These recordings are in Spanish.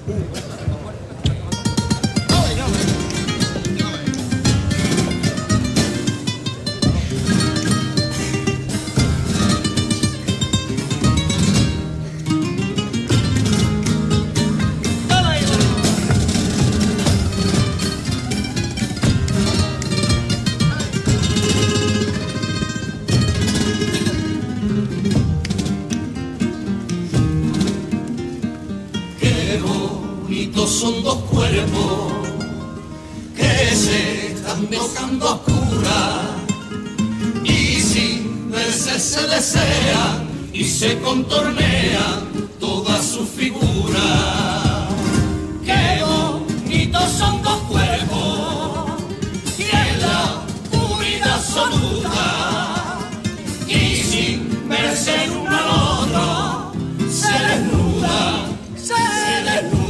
Son dos cuerpos que se están tocando a oscuras y sin verse se desean y se contornean toda su figura. Qué bonitos son dos cuerpos que en la oscuridad absoluta y sin verse uno al otro se desnuda, se desnuda.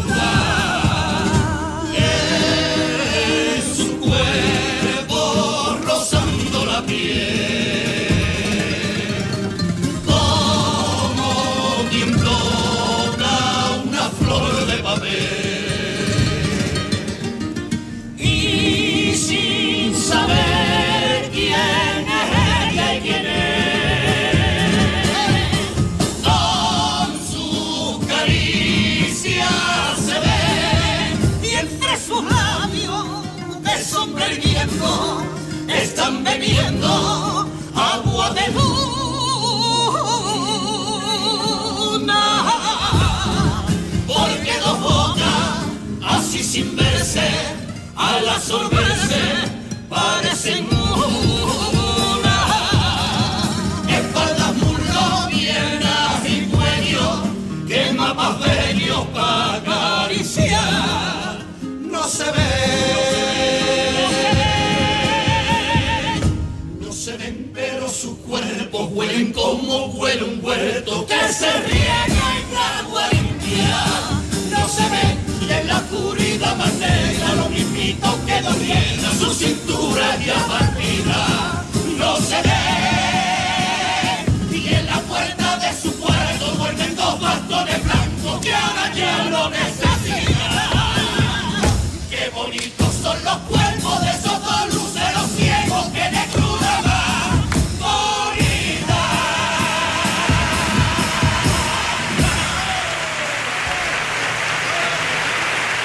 Están bebiendo agua de luna, porque dos bocas así sin verse al absorberse parecen una. Espaldas, muslos, piernas y cuello, que mapas bellos para acariciar no se ve. Sus cuerpos huelen como huele un huerto que se riega en agua limpia. No se ve y en la oscuridad más negra lo mismito que doliera su cintura ya partida. No se ve y en la puerta de su cuarto duermen dos bastones blancos que ahora ya lo necesitan. Qué bonitos son los cuerpos.